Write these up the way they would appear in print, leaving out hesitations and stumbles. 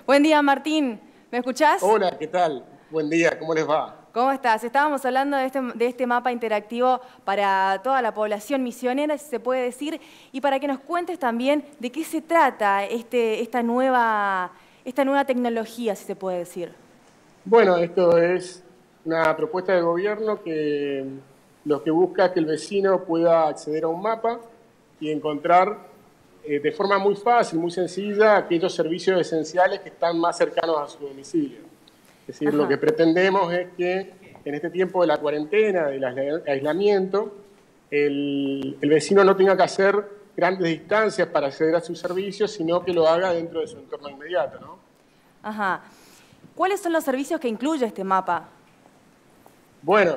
Buen día, Martín. ¿Me escuchás? Hola, ¿qué tal? Buen día, ¿cómo les va? ¿Cómo estás? Estábamos hablando de este mapa interactivo para toda la población misionera, si se puede decir, y para que nos cuentes también de qué se trata esta nueva tecnología, si se puede decir. Bueno, esto es una propuesta del gobierno que lo que busca es que el vecino pueda acceder a un mapa y encontrar de forma muy fácil, muy sencilla, aquellos servicios esenciales que están más cercanos a su domicilio. Es decir, Ajá. lo que pretendemos es que en este tiempo de la cuarentena, del aislamiento, el vecino no tenga que hacer grandes distancias para acceder a sus servicios, sino que lo haga dentro de su entorno inmediato, ¿no? Ajá. ¿Cuáles son los servicios que incluye este mapa? Bueno,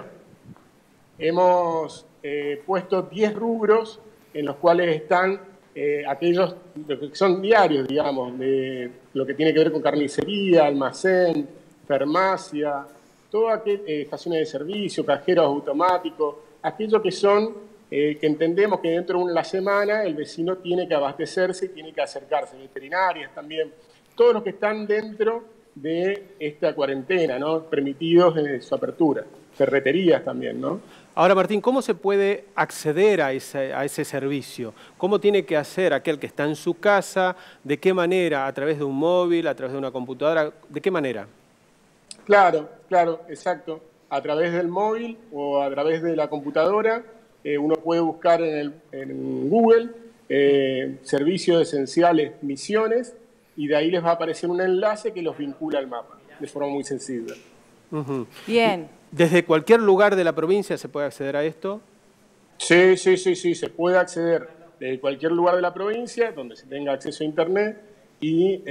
hemos puesto 10 rubros en los cuales están aquellos que son diarios, digamos, de lo que tiene que ver con carnicería, almacén, farmacia, todas estaciones de servicio, cajeros automáticos, aquello que son, que entendemos que dentro de la semana el vecino tiene que abastecerse y tiene que acercarse, veterinarias también, todos los que están dentro de esta cuarentena, ¿no? Permitidos en su apertura, ferreterías también, ¿no? Ahora, Martín, ¿cómo se puede acceder a ese servicio? ¿Cómo tiene que hacer aquel que está en su casa? ¿De qué manera? ¿A través de un móvil? ¿A través de una computadora? ¿De qué manera? Claro, exacto. A través del móvil o a través de la computadora, uno puede buscar en Google servicios esenciales misiones y de ahí les va a aparecer un enlace que los vincula al mapa, de forma muy sencilla. Bien. ¿Desde cualquier lugar de la provincia se puede acceder a esto? Sí, se puede acceder de cualquier lugar de la provincia donde se tenga acceso a internet y,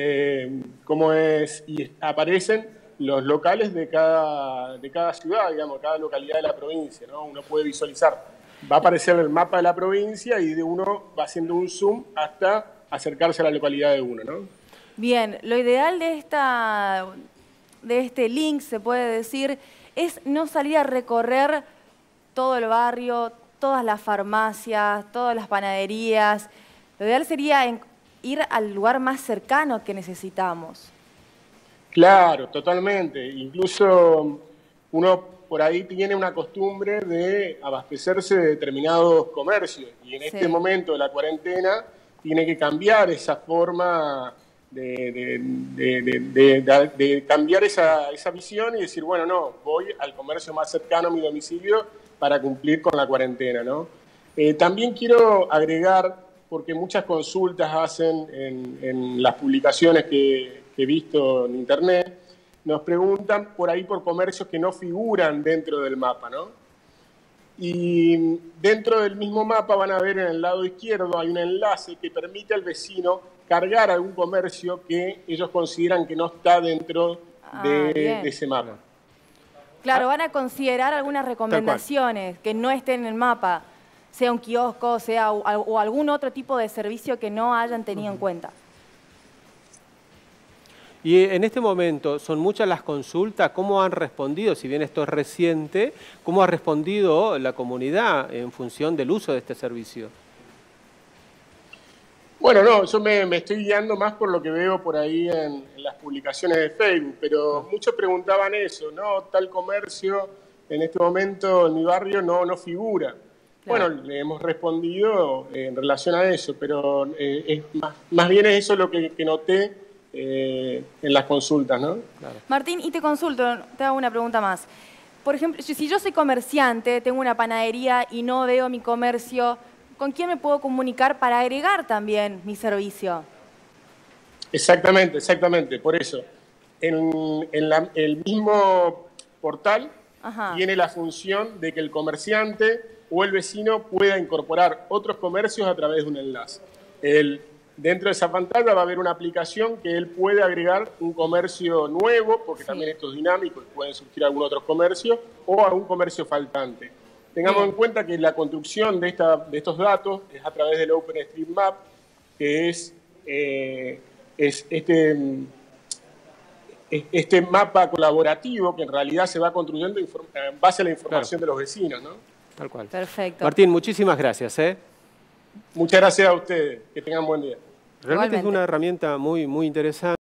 y aparecen los locales de cada ciudad, digamos, cada localidad de la provincia, ¿no? Uno puede visualizar, va a aparecer el mapa de la provincia y de uno va haciendo un zoom hasta acercarse a la localidad de uno, ¿no? Bien, lo ideal de este link, se puede decir, es no salir a recorrer todo el barrio, todas las farmacias, todas las panaderías. Lo ideal sería ir al lugar más cercano que necesitamos. Claro, totalmente. Incluso uno por ahí tiene una costumbre de abastecerse de determinados comercios y en este momento de la cuarentena tiene que cambiar esa forma de cambiar esa visión y decir, bueno, no, voy al comercio más cercano a mi domicilio para cumplir con la cuarentena, ¿no? También quiero agregar, porque muchas consultas hacen en las publicaciones que he visto en internet, nos preguntan por ahí por comercios que no figuran dentro del mapa, ¿no? Y dentro del mismo mapa van a ver en el lado izquierdo hay un enlace que permite al vecino cargar algún comercio que ellos consideran que no está dentro de ese mapa. Claro, van a considerar algunas recomendaciones que no estén en el mapa, sea un kiosco, o algún otro tipo de servicio que no hayan tenido en cuenta. Y en este momento, ¿son muchas las consultas? ¿Cómo han respondido? Si bien esto es reciente, ¿cómo ha respondido la comunidad en función del uso de este servicio? Bueno, no, yo me estoy guiando más por lo que veo por ahí en las publicaciones de Facebook, pero muchos preguntaban eso, ¿no? Tal comercio en este momento en mi barrio no figura. Claro. Bueno, le hemos respondido en relación a eso, pero es más bien es eso lo que noté en las consultas, ¿no? Claro. Martín, y te consulto, te hago una pregunta más. Por ejemplo, si yo soy comerciante, tengo una panadería y no veo mi comercio, ¿con quién me puedo comunicar para agregar también mi servicio? Exactamente, por eso. El mismo portal tiene la función de que el comerciante o el vecino pueda incorporar otros comercios a través de un enlace. Dentro de esa pantalla va a haber una aplicación que él puede agregar un comercio nuevo, porque también esto es dinámico y pueden surgir algún otro comercio, o a un comercio faltante. Tengamos en cuenta que la construcción de estos datos es a través del OpenStreetMap, que es este mapa colaborativo que en realidad se va construyendo en base a la información de los vecinos, ¿no? Tal cual. Perfecto. Martín, muchísimas gracias. Muchas gracias a ustedes. Que tengan buen día. Realmente es una herramienta muy interesante.